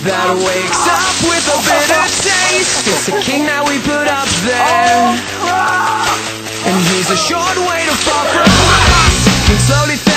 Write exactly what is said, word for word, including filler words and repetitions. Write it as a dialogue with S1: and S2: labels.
S1: that wakes up with a bitter taste. It's a king that we put up there, and he's a short way to fall from grace. And slowly